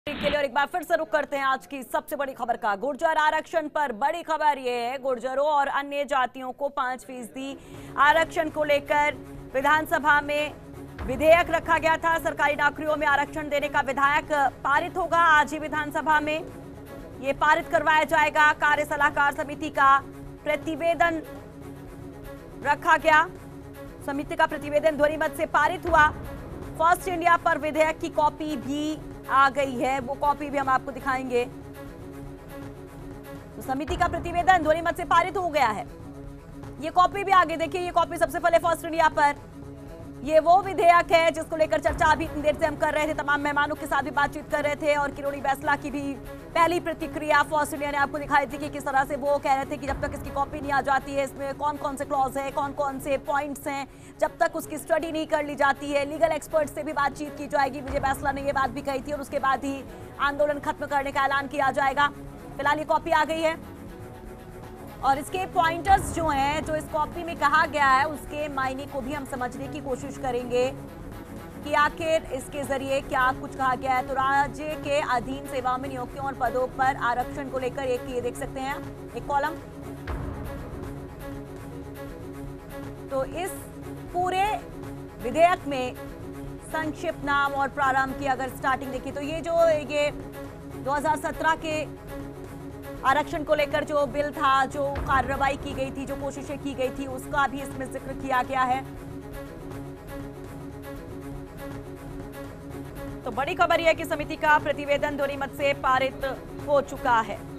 के लिए और एक बार फिर से रुक करते हैं आज की सबसे बड़ी खबर का। गुर्जर आरक्षण पर बड़ी खबर यह है, गुर्जरों और अन्य जातियों को 5% आरक्षण को लेकर विधानसभा में विधेयक रखा गया था। सरकारी नौकरियों में आरक्षण देने का विधेयक पारित होगा आज ही विधानसभा में। ये पारित करवाया जाएगा। कार्य सलाहकार समिति का प्रतिवेदन रखा गया। समिति का प्रतिवेदन ध्वनिमत से पारित हुआ। फर्स्ट इंडिया पर विधेयक की कॉपी भी आ गई है, वो कॉपी भी हम आपको दिखाएंगे। तो समिति का प्रतिवेदन ध्वनिमत से पारित हो गया है। ये कॉपी भी आगे देखिए, ये कॉपी सबसे पहले फर्स्ट इंडिया पर। ये वो विधेयक है जिसको लेकर चर्चा अभी इतनी देर से हम कर रहे थे, तमाम मेहमानों के साथ भी बातचीत कर रहे थे और किरोड़ी बैसला की भी पहली प्रतिक्रिया फर्स्ट इंडिया ने आपको दिखाई थी कि किस तरह से वो कह रहे थे कि जब तक इसकी कॉपी नहीं आ जाती है, इसमें कौन कौन से क्लॉज है, कौन कौन से पॉइंट्स हैं, जब तक उसकी स्टडी नहीं कर ली जाती है, लीगल एक्सपर्ट से भी बातचीत की जाएगी। विजय बैसला ने ये बात भी कही थी और उसके बाद ही आंदोलन खत्म करने का ऐलान किया जाएगा। फिलहाल ये कॉपी आ गई है और इसके पॉइंटर्स जो हैं, जो इस कॉपी में कहा गया है, उसके मायने को भी हम समझने की कोशिश करेंगे कि आखिर इसके जरिए क्या कुछ कहा गया है। तो राज्य के अधीन सेवाओं में नियुक्तियों और पदों पर आरक्षण को लेकर एक ये देख सकते हैं, एक कॉलम। तो इस पूरे विधेयक में संक्षिप्त नाम और प्रारंभ की अगर स्टार्टिंग देखिए तो ये 2017 के आरक्षण को लेकर जो बिल था, जो कार्रवाई की गई थी, जो कोशिशें की गई थी, उसका भी इसमें जिक्र किया गया है। तो बड़ी खबर यह है कि समिति का प्रतिवेदन ध्वनिमत से पारित हो चुका है।